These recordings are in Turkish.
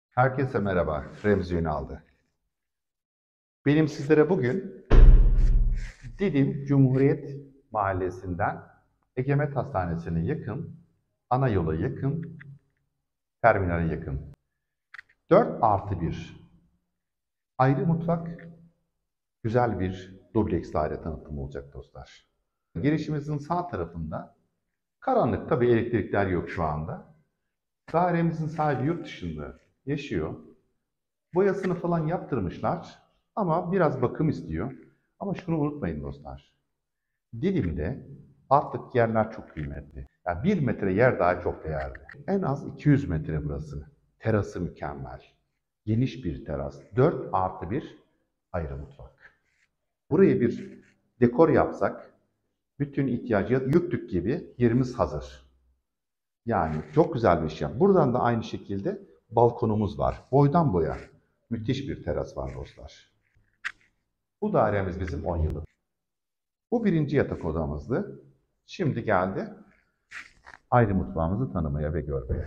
Herkese merhaba, Remzi Ünal'dı. Benim sizlere bugün Didim Cumhuriyet Mahallesi'nden Egemet Hastanesi'ne yakın, ana yola yakın, terminale yakın. 4+1 ayrı mutfak, güzel bir dubleks daire tanıtımı olacak dostlar. Girişimizin sağ tarafında karanlık, tabii elektrikler yok şu anda. Dairemizin sahibi yurt dışında yaşıyor. Boyasını falan yaptırmışlar ama biraz bakım istiyor. Ama şunu unutmayın dostlar. Didim'de artık yerler çok kıymetli. Yani 1 metre yer daha çok değerli. En az 200 metre burası. Terası mükemmel. Geniş bir teras. 4+1 ayrı mutfak. Burayı bir dekor yapsak, bütün ihtiyacı yüktük gibi yerimiz hazır. Yani çok güzel bir iş yap. Buradan da aynı şekilde balkonumuz var. Boydan boya. Müthiş bir teras var dostlar. Bu dairemiz bizim 10 yıllık. Bu birinci yatak odamızdı. Şimdi geldi ayrı mutfağımızı tanımaya ve görmeye.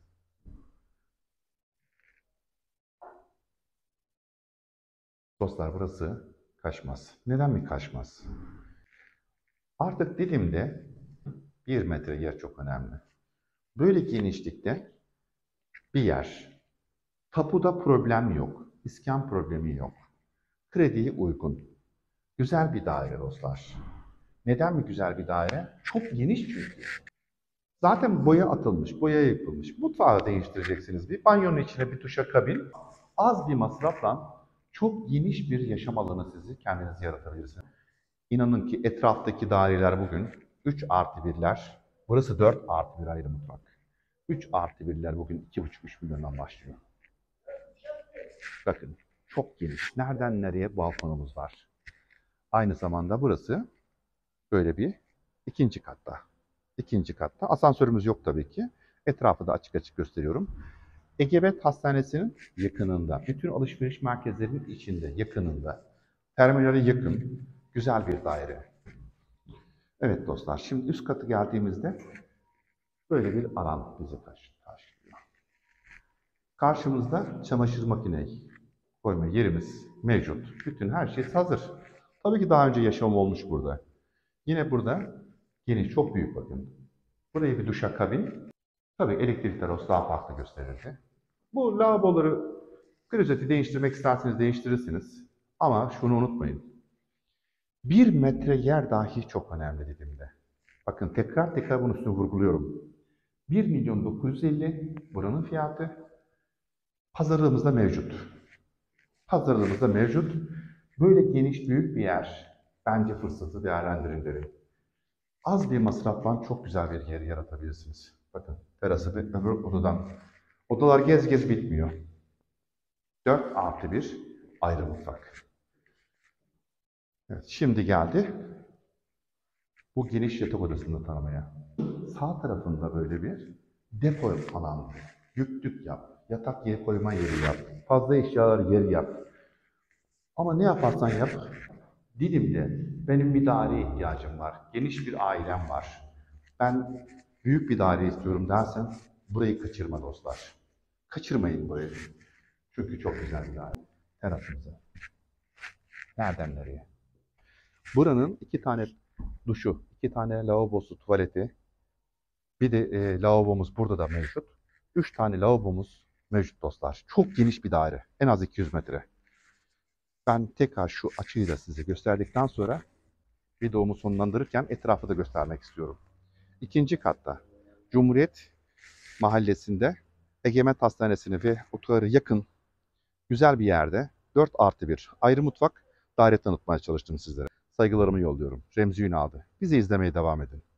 Dostlar burası Kaşmaz. Neden mi Kaşmaz? Artık Didim'de 1 metre yer çok önemli. Böyle genişlikte bir yer. Tapuda problem yok. İskan problemi yok. Krediye uygun. Güzel bir daire dostlar. Neden mi güzel bir daire? Çok geniş çünkü. Zaten boya atılmış, boya yapılmış. Mutfağı değiştireceksiniz. Bir banyonun içine bir duşakabin. Az bir masrafla çok geniş bir yaşam alanı sizi kendiniz yaratabilirsiniz. İnanın ki etraftaki daireler bugün 3+1'ler. Burası 4+1 ayrı mutfak. 3+1'ler bugün 2,5-3 milyondan başlıyor. Bakın çok geniş. Nereden nereye balkonumuz var. Aynı zamanda burası böyle bir ikinci katta. İkinci katta. Asansörümüz yok tabii ki. Etrafı da açık açık gösteriyorum. Egemet Hastanesi'nin yakınında, bütün alışveriş merkezlerinin içinde, yakınında, terminale yakın, güzel bir daire. Evet dostlar, şimdi üst katı geldiğimizde böyle bir alan bizi karşılıyor. Karşımızda çamaşır makineyi koyma yerimiz mevcut. Bütün her şey hazır. Tabii ki daha önce yaşam olmuş burada. Yine burada geniş, çok büyük bakın. Buraya bir duşakabin. Tabii elektrikler olsa daha farklı gösterirdi. Bu lavaboları, klozeti değiştirmek isterseniz değiştirirsiniz. Ama şunu unutmayın. 1 metre yer dahi çok önemli Didim'de. Bakın tekrar tekrar bunun üstüne vurguluyorum. 1.950.000 buranın fiyatı. Pazarlığımızda mevcut. Pazarlığımızda mevcut. Böyle geniş büyük bir yer. Bence fırsatı değerlendirin derim. Az bir masrafla çok güzel bir yer yaratabilirsiniz. Bakın terası ve öbür odadan. Odalar gez gez bitmiyor. 4+1 ayrı mutfak. Evet, şimdi geldi bu geniş yatak odasını tanımaya. Sağ tarafında böyle bir depo alanı. Yüklük yap. Yatak yeri koyma yeri yap. Fazla eşyalar yeri yap. Ama ne yaparsan yap. Didim'de benim bir daireye ihtiyacım var. Geniş bir ailem var. Ben büyük bir daire istiyorum dersen burayı kaçırma dostlar. Kaçırmayın burayı. Çünkü çok güzel bir daire. Terasımıza. Nereden nereye? Buranın 2 tane duşu, 2 tane lavabosu, tuvaleti, bir de lavabomuz burada da mevcut. 3 tane lavabomuz mevcut dostlar. Çok geniş bir daire. En az 200 metre. Ben tekrar şu açıyı da size gösterdikten sonra videomu sonlandırırken etrafı da göstermek istiyorum. İkinci katta Cumhuriyet Mahallesi'nde Egemet Hastanesi'ne ve otogarı yakın güzel bir yerde 4+1 ayrı mutfak daire tanıtmaya çalıştım sizlere. Saygılarımı yolluyorum. Remzi Ünal'dı. Bizi izlemeye devam edin.